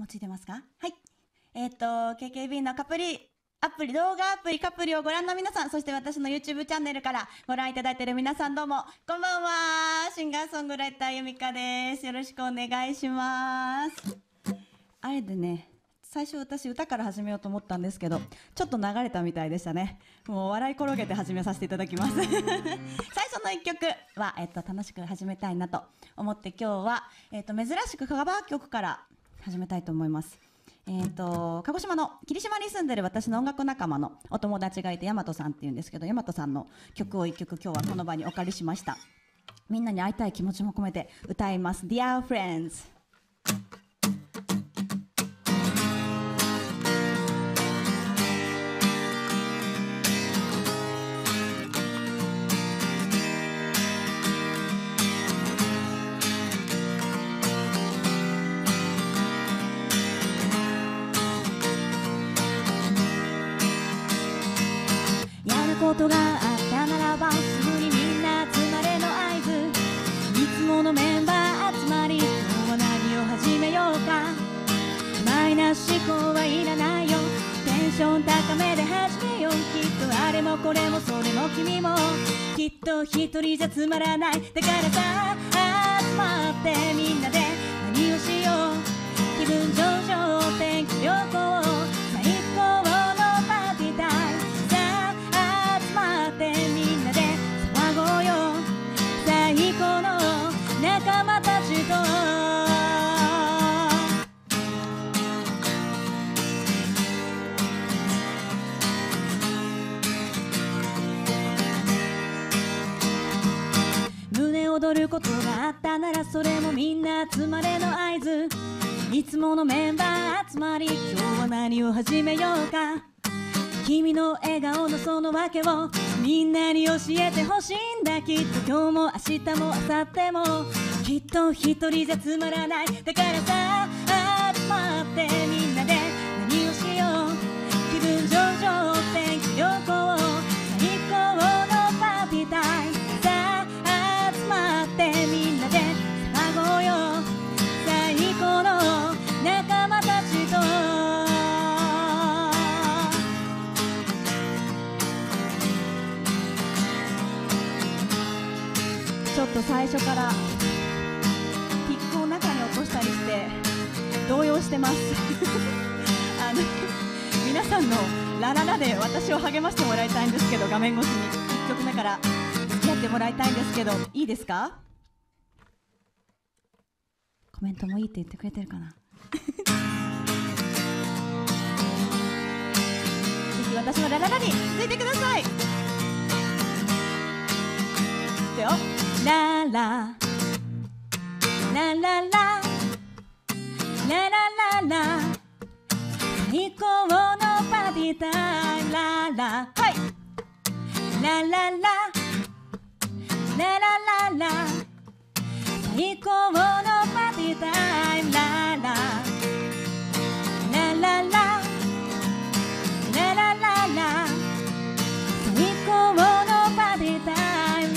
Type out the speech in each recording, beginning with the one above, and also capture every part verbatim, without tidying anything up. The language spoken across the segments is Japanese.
もうついてますか？はい。えっと、ケーケービー のカプリ、アプリ、動画アプリカプリをご覧の皆さん、そして私の YouTube チャンネルからご覧いただいている皆さんどうも、こんばんは。シンガーソングライターゆみかです。よろしくお願いします。あれでね、最初私歌から始めようと思ったんですけど、ちょっと流れたみたいでしたね。もう笑い転げて始めさせていただきます。最初の一曲は、えっと、楽しく始めたいなと思って今日は、えっと、珍しくカバー曲から始めたいと思います。えー、と鹿児島の霧島に住んでる私の音楽仲間のお友達がいて、大和さんっていうんですけど、大和さんの曲を一曲今日はこの場にお借りしました。みんなに会いたい気持ちも込めて歌います。 Dear Friends。 ことがあったならばすぐにみんな集まれの合図。いつものメンバー集まり、今日は何を始めようか。マイナス思考はいらないよ、テンション高めで始めよう。きっとあれもこれもそれも君もきっと一人じゃつまらない。だからさ集まってみんなで何をしよう。気分上々天気旅行最高のパーティータイム。みんなで騒ごうよ、最高の仲間たちと。胸躍ることがあったならそれもみんな集まれの合図。いつものメンバー集まり、今日は何を始めようか。君の笑顔のその訳をみんなに教えてほしいんだ。きっと今日も明日も明後日もきっと一人じゃつまらない。だからさ集まってみんなで何をしよう。気分上々天気旅行最高のパーティータイム。さあ集まってみんなで騒ごうよ、最高の仲間たちと。ちょっと最初からピックを中に落としたりして動揺してますあの皆さんのラララで私を励ましてもらいたいんですけど、画面越しにいっきょくめから付き合ってもらいたいんですけど、いいですか？コメントもいいって言ってくれてるかなぜひ私のラララについてください。でよ、ララララララララララ最高のパーティータイム。ララはいラララララララ最高のパーティータイム。ラララララララララ最高のパーティータイム。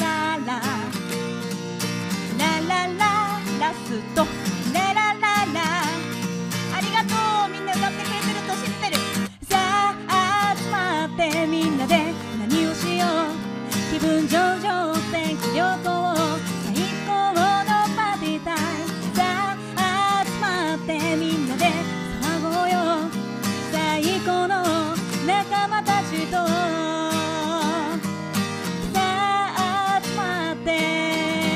ラストララララありがとう。みんな歌ってくれてると知ってる。さあ集まってみんなで何をしよう。気分上々天気旅行最高のパーティータイム。さあ集まってみんなで騒ごうよ、最高の仲間たちと。さあ集まって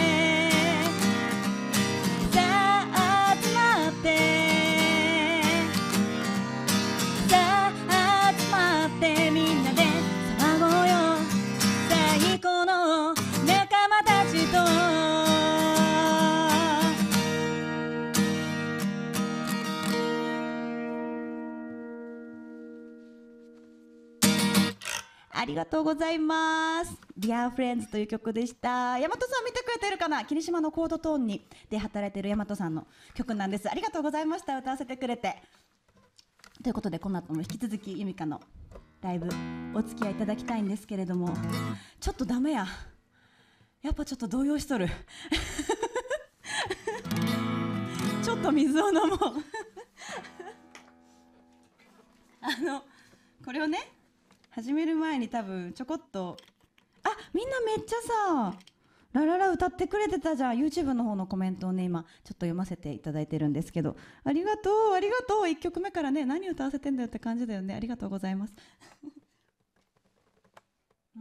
ありがとうございます。 Dear Friends という曲でした。大和さん見てくれてるかな。霧島のコードトーンにで働いている大和さんの曲なんです。ありがとうございました。歌わせてくれて。ということでこの後も引き続きゆみかのライブお付き合いいただきたいんですけれども、ちょっとダメや、やっぱちょっと動揺しとるちょっと水を飲もうあのこれをね始める前に多分ちょこっと、あ、みんなめっちゃさラララ歌ってくれてたじゃん。 YouTube の方のコメントをね今ちょっと読ませていただいてるんですけど、ありがとうありがとう。いっきょくめからね何歌わせてんだよって感じだよね。ありがとうございます、うん、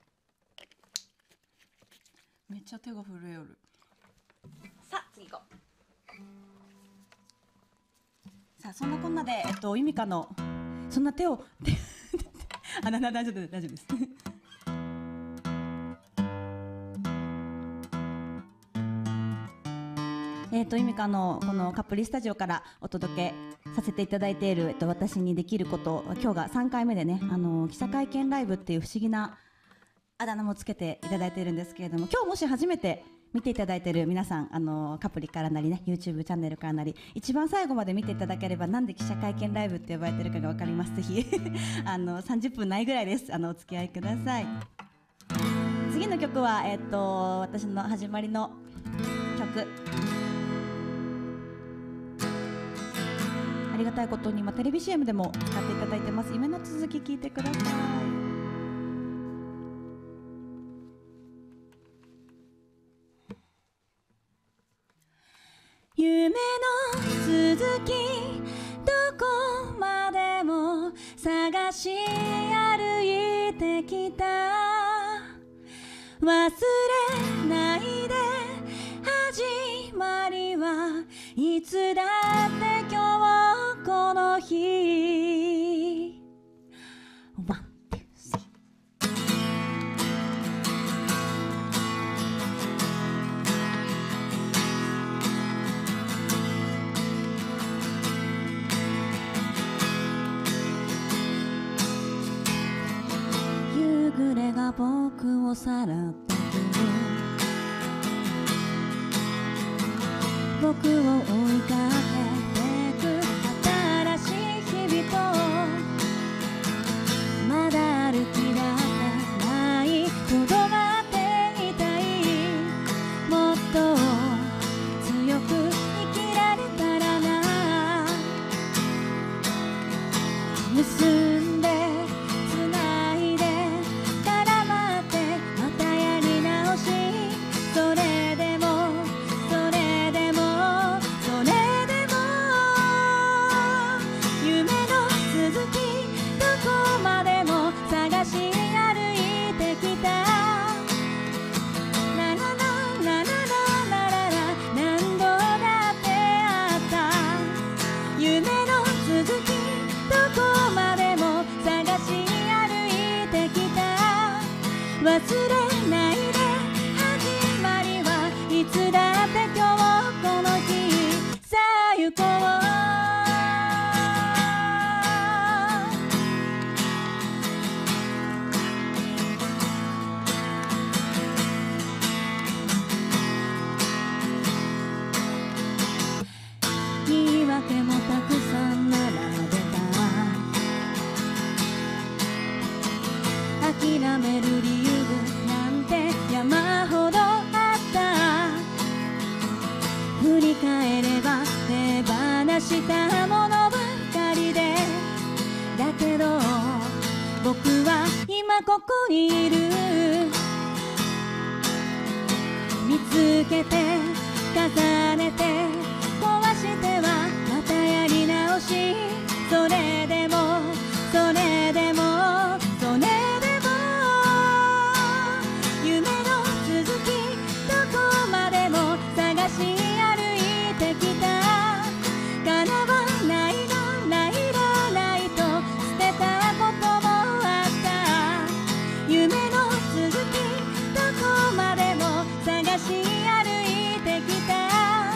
めっちゃ手が震えよる。さあ次行こう。さあそんなこんなでえっとゆみかのそんな手をあなな大丈夫大丈夫ですえっとゆみかのこのカプリスタジオからお届けさせていただいている、えっと、私にできること、今日がさんかいめでね、あの記者会見ライブっていう不思議なあだ名もつけていただいているんですけれども、今日もし初めて見ていただいている皆さん、あのカプリからなりね YouTube チャンネルからなり一番最後まで見ていただければなんで記者会見ライブって呼ばれてるかが分かります。ぜひあのさんじゅっぷんないぐらいです。あのお付き合いください。次の曲は、えっと、私の始まりの曲、ありがたいことに今テレビ シーエム でも使っていただいてます。夢の続き聞いてください。夢の続きどこまでも探し歩いてきた、忘れないで始まりはいつだって今日この日。ワンツースリー夕暮れが僕をさらってくる、僕を追いかけてく新しい日々と、まだ歩き出せないとどまっていたい、もっと強く生きられたらな、結んで繋いで絡まってまたやり直し、それでもそれでもそれでも夢の続きどこまでも探し歩いてきた、ラララララララララ何度だってあった、夢の続きどこまでも探し歩いてきた、忘れないで始まりはいつだって今日この日。さあ行こう。言い訳もたくさん並べた、諦める理由なんて山ほどあった、振り返れば手放したものばかりで、だけど僕は今ここにいる、見つけて重ねて壊してはまたやり直し、それでもそれでもそれでも夢の続きどこまでも探し歩いてきた、叶わないのないのないと捨てたこともあった、夢の続きどこまでも探し歩いてきた、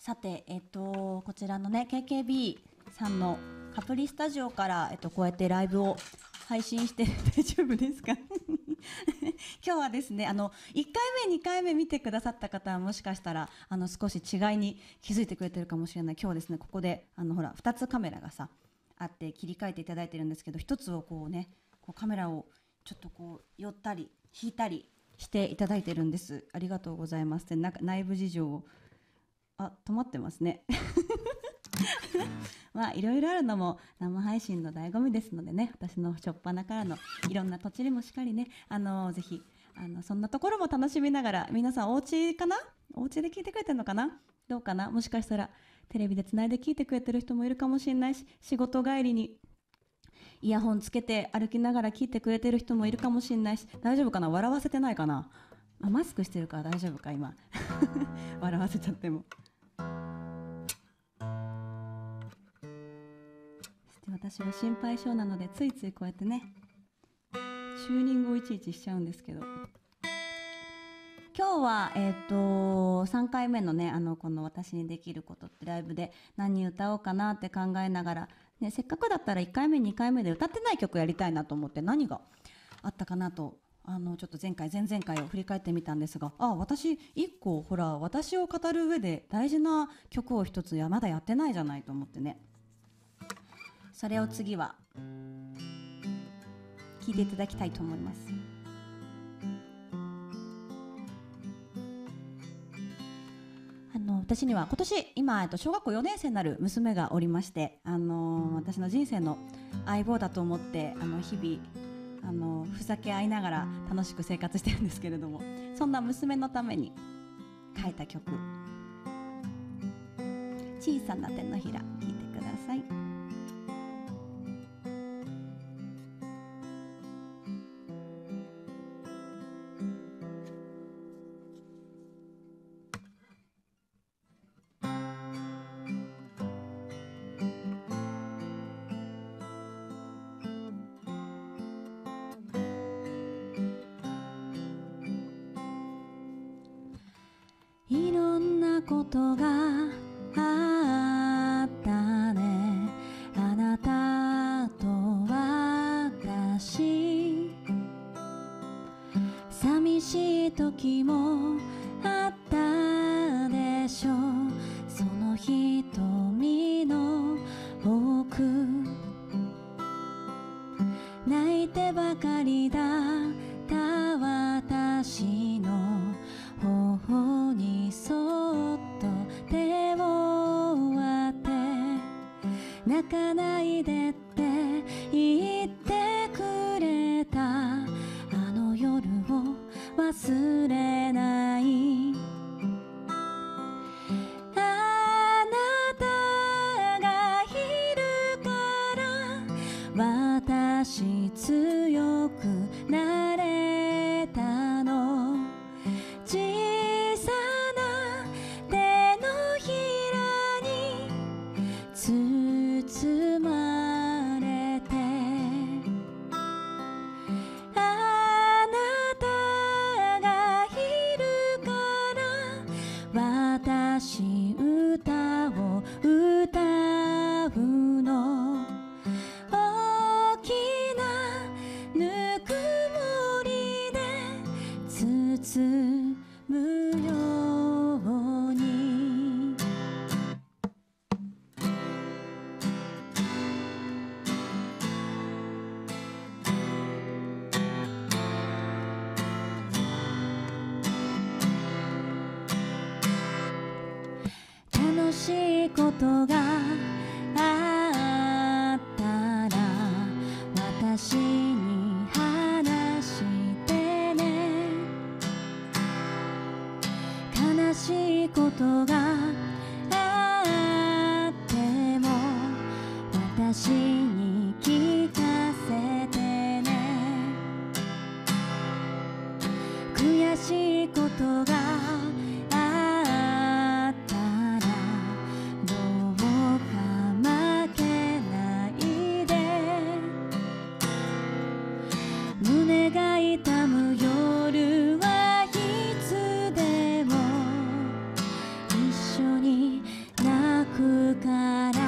さて、えっと、こちらのね ケーケービー さんのカプリスタジオから、えっと、こうやってライブを配信して大丈夫ですか今日はですね、あのいっかいめにかいめ見てくださった方はもしかしたらあの少し違いに気づいてくれてるかもしれない。今日はですね、ここであのほらふたつカメラがさあって切り替えていただいてるんですけど、ひとつをこうね、こうカメラをちょっとこう寄ったり引いたりしていただいてるんです。ありがとうございます。で、なんか内部事情を、あ、止まってますねまあいろいろあるのも生配信の醍醐味ですのでね、私の初っ端からのいろんな土地にもしっかりね、あのぜひあのそんなところも楽しみながら、皆さんお家かな、お家で聞いてくれてるのかな、どうかな、もしかしたらテレビでつないで聞いてくれてる人もいるかもしれないし、仕事帰りにイヤホンつけて歩きながら聞いてくれてる人もいるかもしれないし、大丈夫かな、笑わせてないかな、あ、マスクしてるから大丈夫か今笑わせちゃっても。私は心配性なのでついついこうやってねチューニングをいちいちしちゃうんですけど、今日はえっとさんかいめのね、あのこの私にできることってライブで何歌おうかなって考えながら、ね、せっかくだったらいっかいめにかいめで歌ってない曲やりたいなと思って、何があったかなと、あのちょっと前回前々回を振り返ってみたんですが、あ、私いっこほら私を語る上で大事な曲を一つやまだやってないじゃないと思ってね、それを次は聴いていただきたいと思います。あの私には今年今、えっと、小学校よねん生になる娘がおりまして、あの私の人生の相棒だと思ってあの日々あのふざけ合いながら楽しく生活してるんですけれども、そんな娘のために書いた曲、小さな手のひら、聴いてください。いろんなことがあったね、あなたと私、寂しい時もあったでしょう、その瞳の奥、泣いてばかりだった私の頬にそっと手を当て、泣かないでって言ってくれたあの夜を忘れない。あなたがいるから私強くなれたの、小さな手のひらに包まれて、あなたがいるから私歌を歌うの、大きなぬくもりで包むように。楽しいことがあったら私に話してね、悲しいことがあっても私に聞かせてね、悔しいことがあったらどうか負けないで、 緒に泣くから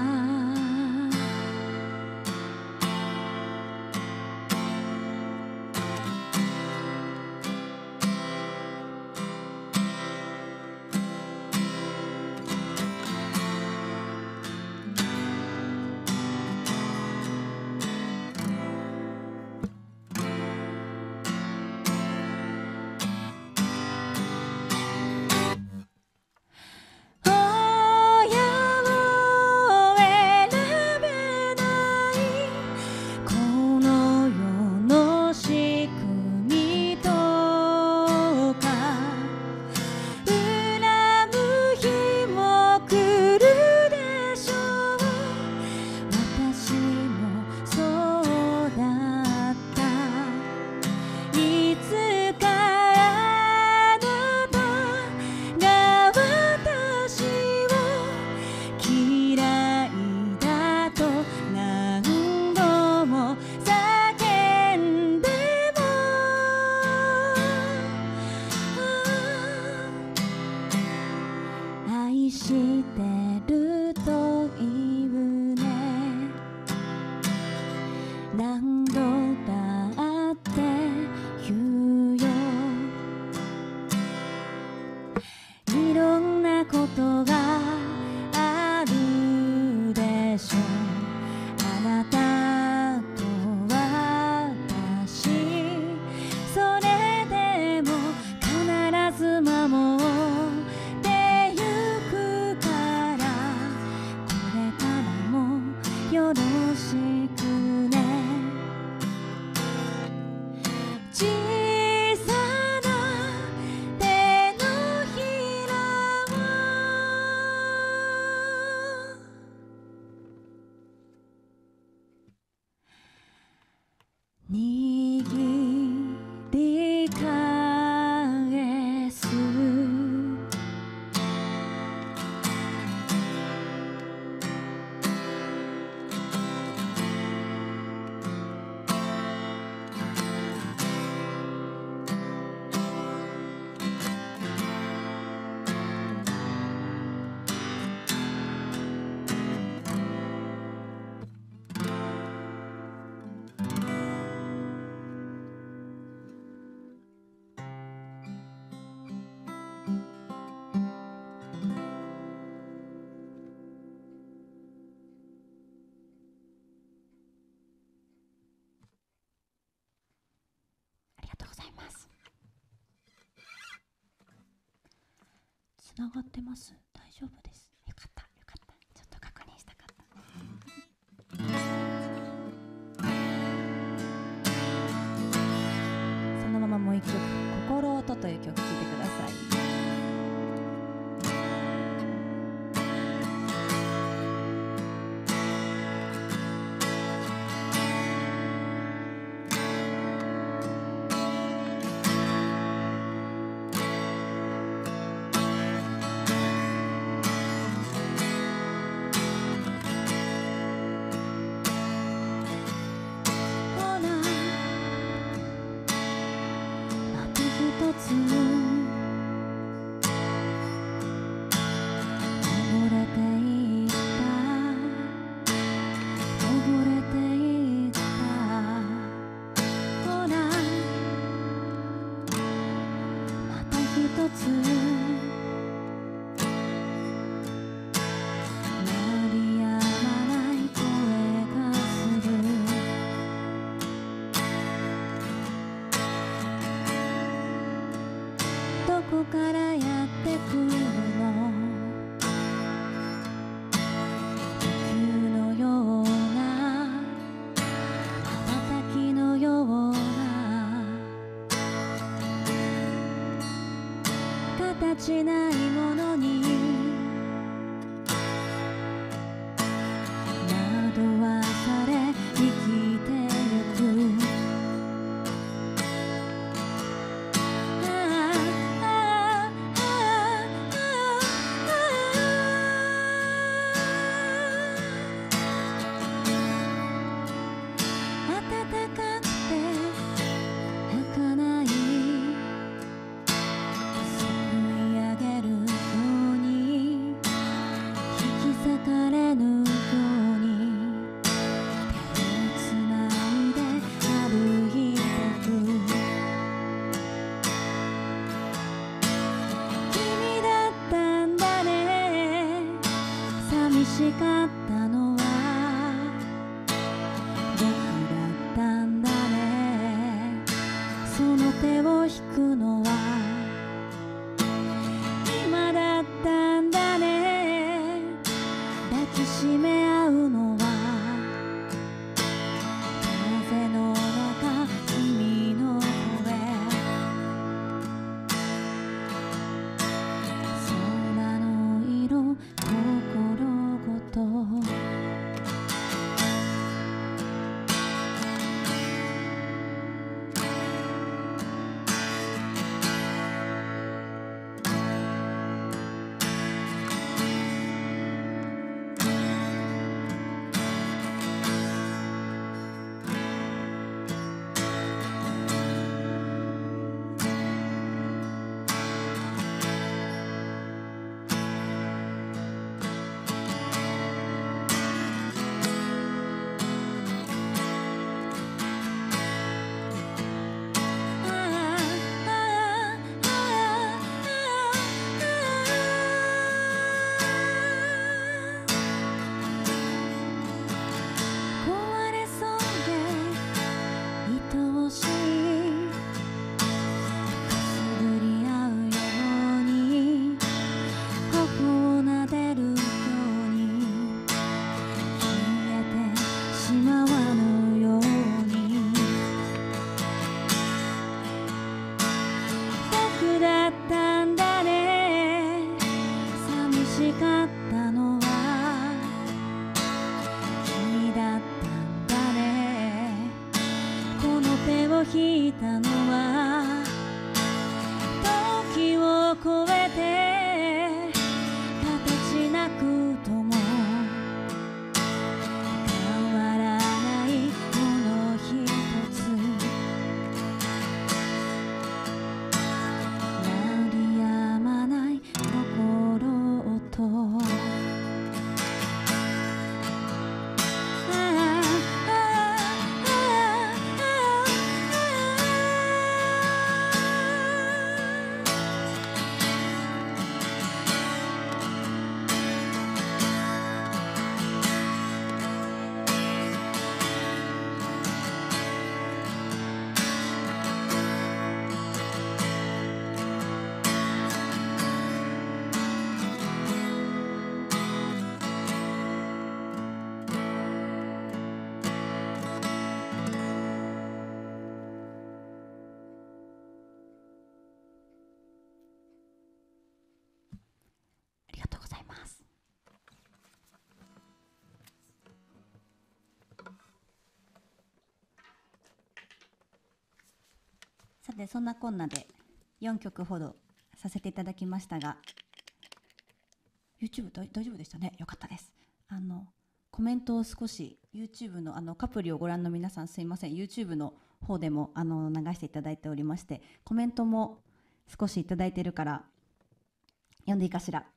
つながってます。大丈夫です。よかったよかった。ちょっと確認したかった。そのままもう一曲「心音」という曲聴いてください。一つしかったのは僕だったんだね。その手を引くのは今だったんだね。抱きしめ合うのは風の中君の声、空の色心ごと引いたのは時を超えて形なくとも変わらないもの一つ、鳴りやまない心音、ありがとうございます。さて、そんなこんなでよんきょくほどさせていただきましたが、 YouTube 大丈夫でしたね。よかったです。あのコメントを少し YouTube のあのカプリをご覧の皆さん、すいません、 YouTube の方でもあの流していただいておりまして、コメントも少しいただいてるから読んでいいかしら。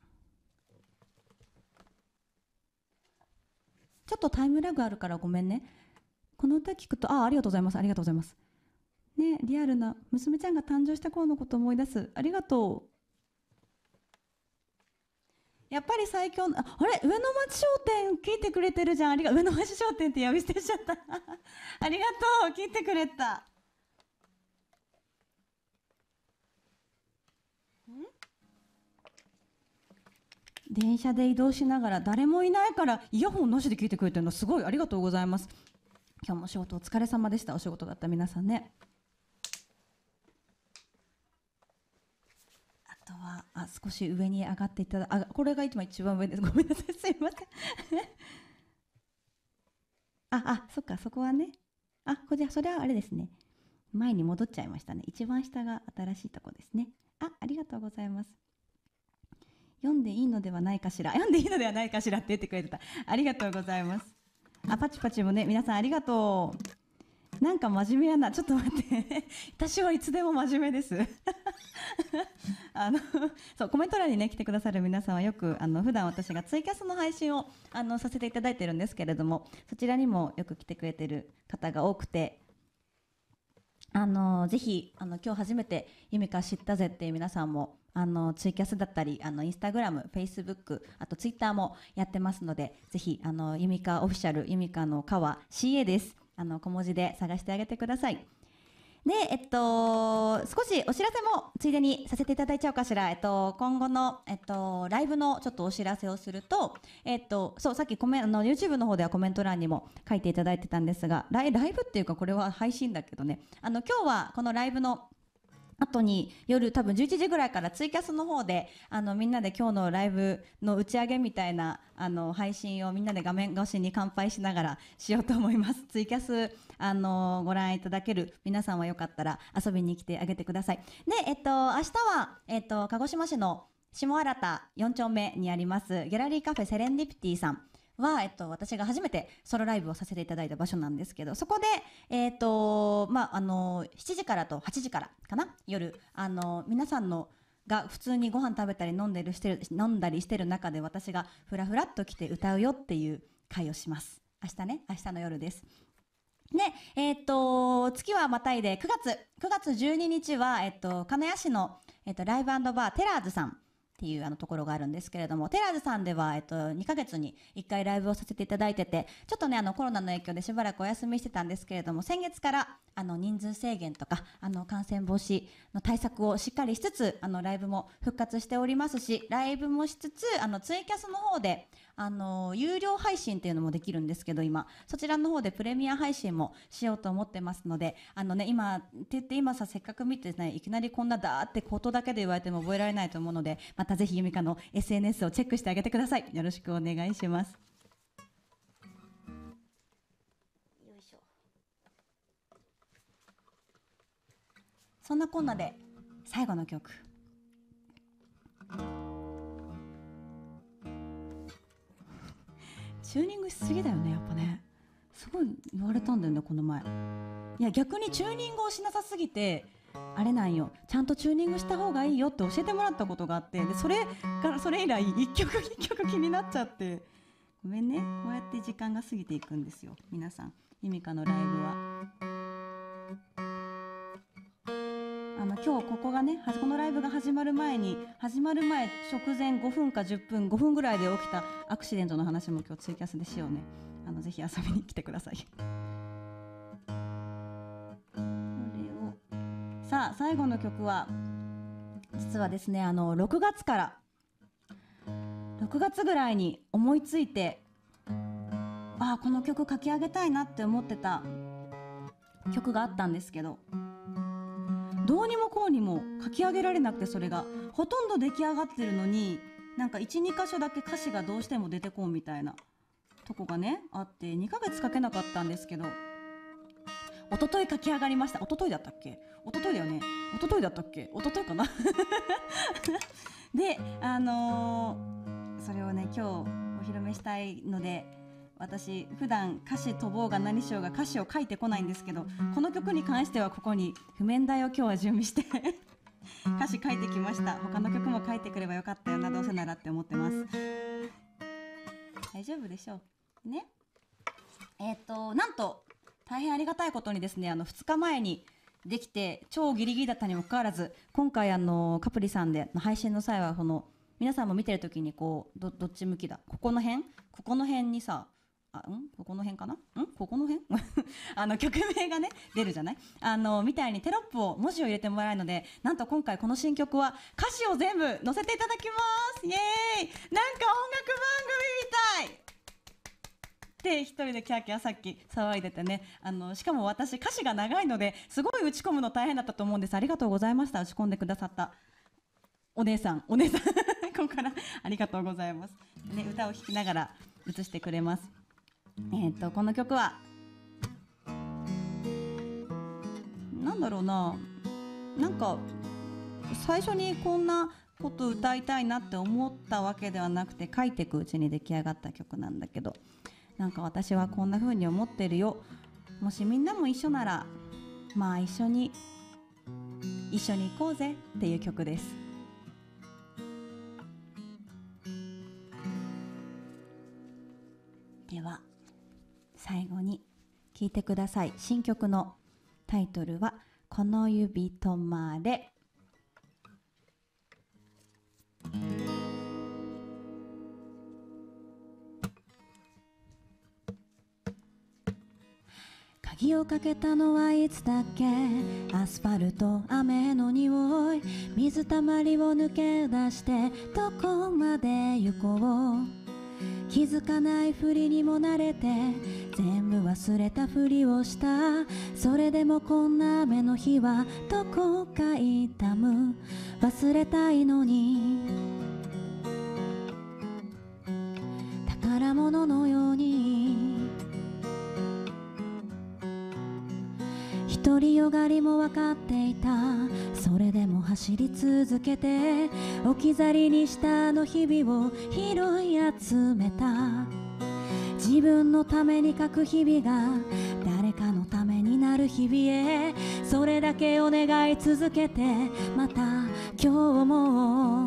ちょっとタイムラグあるからごめんね。この歌聞くと、ああ、ありがとうございます、ありがとうございます。ね、リアルな娘ちゃんが誕生した頃のことを思い出す。ありがとう。やっぱり最強の、ああれ、上野町商店聞いてくれてるじゃん。ありが、上野町商店って呼び捨てしちゃったありがとう、聞いてくれた。電車で移動しながら誰もいないからイヤホンなしで聞いてくれてるの、すごいありがとうございます。今日もお仕事お疲れ様でした。お仕事だった皆さんね。あとはあ少し上に上がっていただあ、これが今一番上です。ごめんなさい、すいませんああ、そっか、そこはね。あ、これそれはあれですね。前に戻っちゃいましたね。一番下が新しいとこですね。あ、ありがとうございます。読んでいいのではないかしら。読んでいいのではないかしらって言ってくれてた。ありがとうございます。あ、パチパチもね、皆さんありがとう。なんか真面目やな。ちょっと待って私はいつでも真面目ですあのそう、コメント欄にね来てくださる皆さんはよくあの普段私がツイキャスの配信をあのさせていただいてるんですけれども、そちらにもよく来てくれてる方が多くて、 あのぜひあの今日初めてゆみか知ったぜっていう皆さんもあのツイキャスだったりあのインスタグラム、フェイスブック、あとツイッターもやってますので、ぜひあのゆみかオフィシャル、ゆみかのかは シーエー です。あの小文字で探してあげてください。で、えっと、少しお知らせもついでにさせていただいちゃおうかしら。えっと、今後の、えっと、ライブのちょっとお知らせをすると、えっと、そう、さっきコメあの YouTube の方ではコメント欄にも書いていただいてたんですが、ライライブっていうかこれは配信だけどね、あの今日はこのライブの後に夜多分じゅういちじぐらいからツイキャスの方であのみんなで今日のライブの打ち上げみたいなあの配信をみんなで画面越しに乾杯しながらしようと思います。ツイキャスあのご覧いただける皆さんはよかったら遊びに来てあげてください。で、えっと、明日は、えっと、鹿児島市の下新田よん丁目にありますギャラリーカフェセレンディピティさんは、えっと、私が初めてソロライブをさせていただいた場所なんですけど、そこで、えっとまあ、あのしちじからとはちじからかな、夜あの皆さんのが普通にご飯食べたり飲んでるしてる飲んだりしてる中で、私がフラフラっと来て歌うよっていう会をします。明日ね、明日の夜です。で、えっと月はまたいでくがつくがつじゅうににちは、えっと鹿屋市の、えっと、ライブ&バーテラーズさんっていうあのところがあるんですけれども、テラーズさんでは、えっと、にかげつにいっかいライブをさせていただいてて、ちょっとねあのコロナの影響でしばらくお休みしてたんですけれども、先月からあの人数制限とかあの感染防止の対策をしっかりしつつ、あのライブも復活しておりますし、ライブもしつつあのツイキャスの方であの有料配信っていうのもできるんですけど、今そちらの方でプレミア配信もしようと思ってますので、あのね今って言って今させっかく見てね、いきなりこんなだーってことだけで言われても覚えられないと思うので、またぜひゆみかの エスエヌエス をチェックしてあげてください。よろしくお願いします。よいしょ。そんなこんなで最後の曲、チューニングしすぎだよね、やっぱね。すごい言われたんだよねこの前。いや逆にチューニングをしなさすぎてあれなんよ、ちゃんとチューニングした方がいいよって教えてもらったことがあって、でそれからそれ以来一曲一曲気になっちゃって、ごめんね。こうやって時間が過ぎていくんですよ皆さん。ゆみかのライブはあの今日ここがね、このライブが始まる前に始まる前直前ごふんかじゅっぷんごふんぐらいで起きたアクシデントの話も今日ツイキャスでしようね。あのぜひ遊びに来てください。さあ最後の曲は実はですね、あのろくがつからろくがつぐらいに思いついて、ああこの曲書き上げたいなって思ってた曲があったんですけど、どうにもこうにも書き上げられなくて、それがほとんど出来上がってるのに、なんか いち,に 箇所だけ歌詞がどうしても出てこんみたいなとこがねあって、にかげつ書けなかったんですけど、一昨日書き上がりました。一昨日だったっけ一昨日だよね一昨日だったっけ一昨日かなで、あのー、それをね今日お披露目したいので、私普段歌詞飛ぼうが何しようが歌詞を書いてこないんですけど、この曲に関してはここに譜面台を今日は準備して歌詞書いてきました。他の曲も書いてくればよかったよな、どうせならって思ってます。大丈夫でしょうね。えっとなんと大変ありがたいことにですね、あのふつかまえにできて超ギリギリだったにもかかわらず、今回あのカプリさんで配信の際はこの皆さんも見てる時にこう ど, どっち向きだここの辺ここの辺にさあんここの辺かなんここの辺あの曲名がね出るじゃない、あのみたいにテロップを文字を入れてもらえるので、なんと今回この新曲は歌詞を全部載せていただきます。イエーイ。なんか音楽番組みたいって一人でキャーキャーさっき騒いでてね、あのしかも私歌詞が長いのですごい打ち込むの大変だったと思うんです。ありがとうございました。打ち込んでくださったお姉さんお姉さんここからありがとうございます、ね、歌を弾きながら映してくれます。えー、とこの曲はなんだろうな、なんか最初にこんなこと歌いたいなって思ったわけではなくて、書いていくうちに出来上がった曲なんだけど、なんか私はこんな風に思ってるよ、もしみんなも一緒ならまあ一緒に一緒に行こうぜっていう曲です。では最後に聴いてください。新曲のタイトルはこの指止まれ。鍵をかけたのはいつだっけ。アスファルト、雨の匂い、水たまりを抜け出してどこまで行こう。気づかないふりにも慣れて全部忘れたふりをした。それでもこんな雨の日はどこか痛む。忘れたいのに宝物のように。独りよがりも分かっていた。それでも走り続けて置き去りにしたあの日々を拾い集めた。自分のために書く日々が誰かのためになる日々へ、それだけを願い続けて、また今日も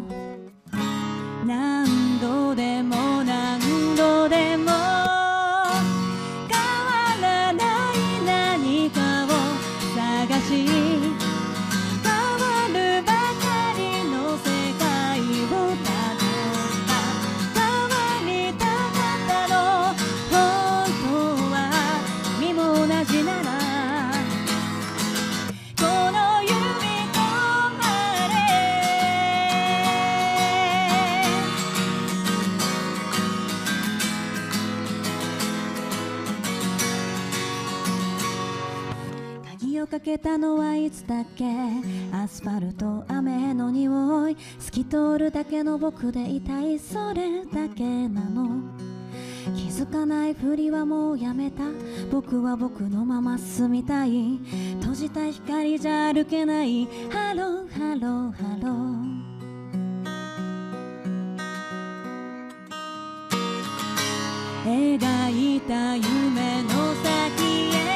何度でも何度でも変わらない何かを探し、変わるばかりの世界をたどった。変わりたかったの本当は君も同じなら、この指止まれ。鍵をかけたのはいつだっけ。アスファルト、雨の匂い、透き通るだけの僕でいたい。それだけなの。気づかないふりはもうやめた。僕は僕のまま進みたい。閉じた光じゃ歩けない。ハローハローハロー。描いた夢の先へ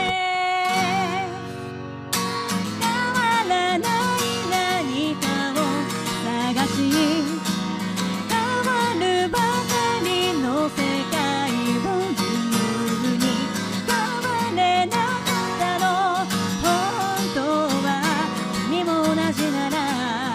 変わらない何かを探し、変わるばかりの世界を自由に変われなかったの本当は君も同じなら。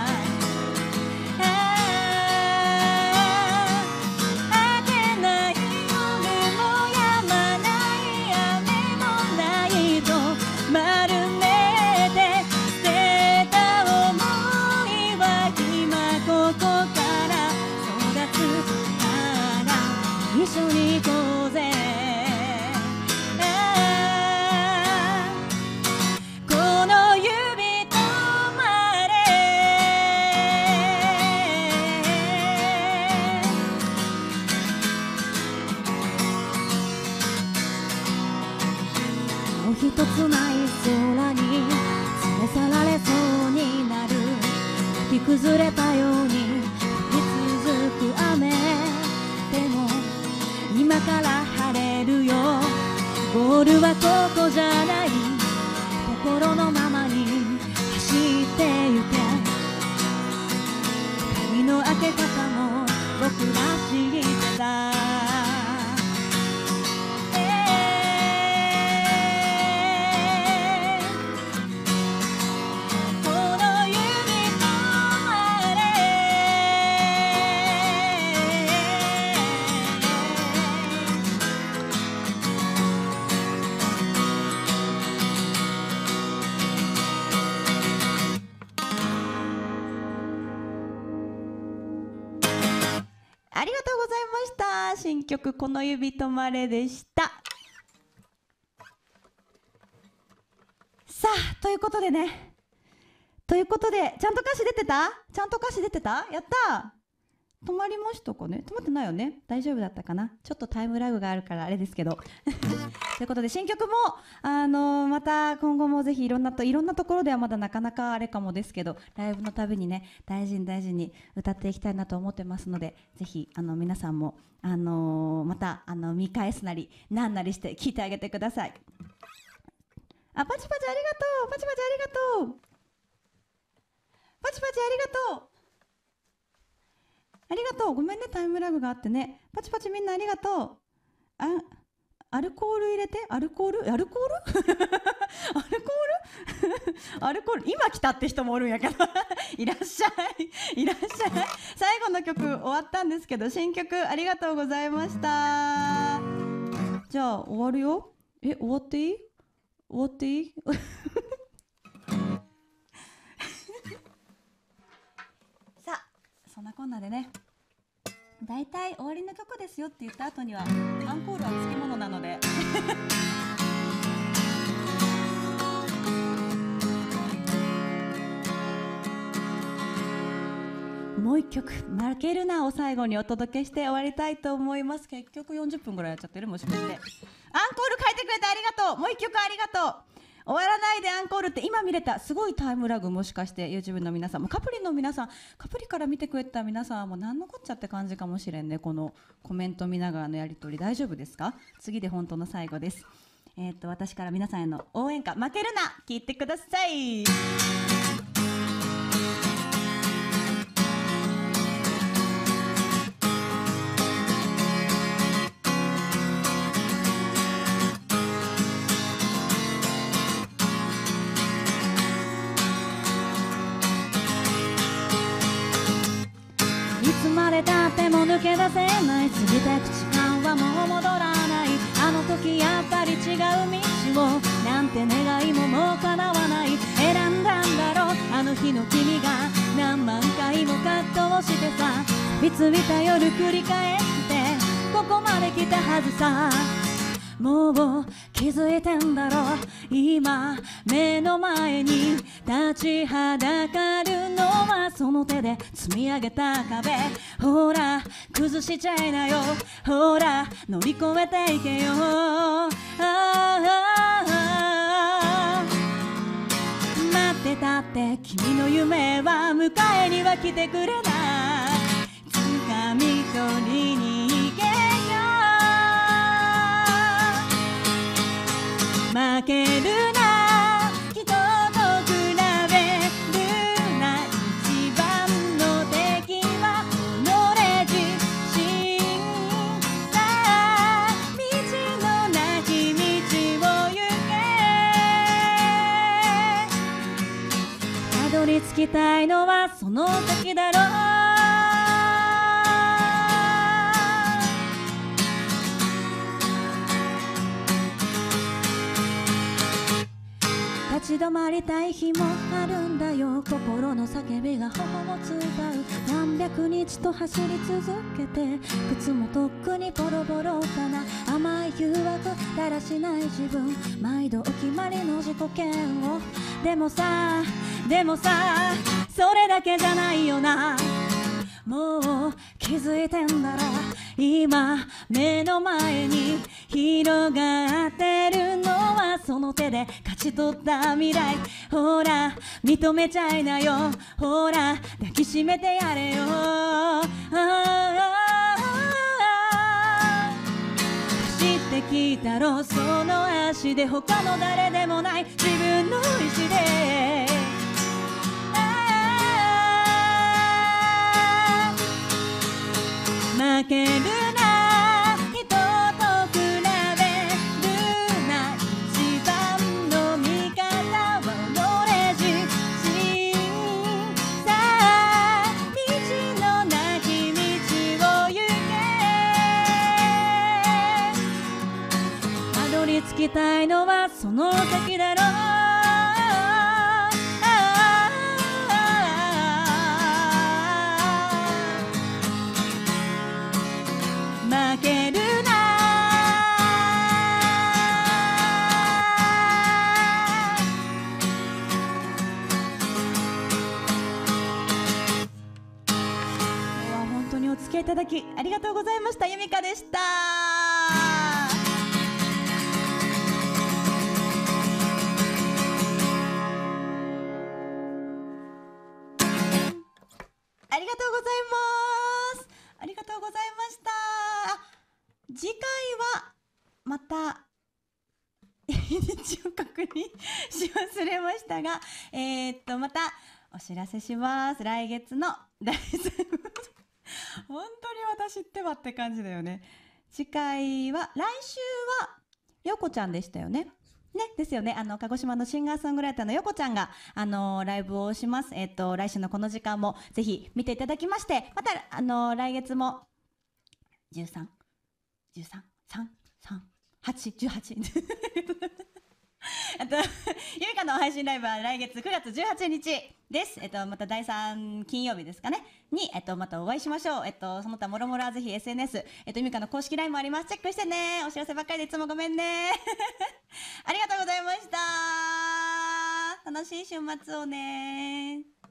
一緒に行こうぜ。この指止まれ。もう一つない空に連れ去られそうになる。吹き崩れたように降り続く雨でも今から晴れるよ。ゴールはここじゃない。心のままに走ってゆけ。旅の明け方も僕らしいてた。ありがとうございました。新曲「この指止まれ」でした。さあということでねということでちゃんと歌詞出てたちゃんと歌詞出てたやったー。止まりましたかね。止まってないよね。大丈夫だったかな。ちょっとタイムラグがあるからあれですけどということで新曲もあのー、また今後もぜひいろんなといろんなところではまだなかなかあれかもですけど、ライブのたびにね大事に大事に歌っていきたいなと思ってますので、ぜひあの皆さんもあのー、またあの見返すなりなんなりして聞いてあげてください。あ、パチパチありがとう。パチパチありがとう。パチパチありがとう。ありがとう。ごめんねタイムラグがあってね。パチパチみんなありがとう。あアルコール入れて、アルコールアルコールアルコールアルコール、今来たって人もおるんやけどいらっしゃいいらっしゃい。最後の曲終わったんですけど、新曲ありがとうございました。じゃあ終わるよ。え、終わっていい終わっていいさあ、そんなこんなでね、だいたい終わりの曲ですよって言った後にはアンコールはつきものなのでもう一曲「負けるな」を最後にお届けして終わりたいと思います。結局よんじゅっぷんぐらいやっちゃってる、もしかして。アンコール書いてくれてありがとう。もう一曲ありがとう。終わらないでアンコールって今見れた。すごいタイムラグ、もしかして YouTube の皆さんもカプリの皆さん、カプリから見てくれた皆さんはもう何のこっちゃって感じかもしれんね。このコメント見ながらのやり取り大丈夫ですか？次で本当の最後です。えっと私から皆さんへの応援歌「負けるな」聞いてください。だっても抜け出せない、過ぎてく時間はもう戻らない。あの時やっぱり違う道をなんて願いももう叶わない。選んだんだろうあの日の君が、何万回も葛藤してさ、いつ見た夜繰り返してここまで来たはずさ。もう気づいてんだろう、今目の前に立ちはだかるのはその手で積み上げた壁。ほら崩しちゃいなよ、ほら乗り越えていけよ。ああ待ってたって君の夢は迎えには来てくれない。掴み取りに行けよ。負けるな、人と比べるな。一番の敵は己自身だ。道のなき道を行け。たどり着きたいのはその先だろう。立ち止まりたい日もあるんだよ。心の叫びが頬を伝う。何百日と走り続けて靴もとっくにボロボロかな。甘い誘惑だらしない自分、毎度お決まりの自己嫌悪。でもさでもさそれだけじゃないよな。もう気づいてんだろ、今目の前に広がってるのはその手で勝ち取った未来。ほら認めちゃいなよ、ほら抱きしめてやれよ。あ走ってきたろその足で、他の誰でもない自分の意志で。負けるな、人と比べるな。一番の味方は己自身さ。道のなき道を行け。たどり着きたいのはその先だろう。負けるな。今日は本当にお付き合いいただきありがとうございました。ゆみかでした。ありがとうございます。ありがとうございました。次回はまた日にちを確認し忘れましたが、えー、っとまたお知らせします。来月のだいさん本当に私ってばって感じだよね。次回は来週はよこちゃんでしたよね。ね、ですよね。あの、鹿児島のシンガーソングライターのよこちゃんが、あのーライブをします。えっと、来週のこの時間もぜひ見ていただきまして、また、あのー来月も、じゅうさん、じゅうさん、さん、さん、はち、じゅうはち。あと、ゆみかの配信ライブは来月くがつじゅうはちにちです。えっと、まただいさん金曜日ですかね。に、えっと、またお会いしましょう。えっと、その他もろもろはぜひ エスエヌエス、えっと、ゆみかの公式 ライン もあります。チェックしてね。お知らせばっかりでいつもごめんね。ありがとうございました。楽しい週末をね。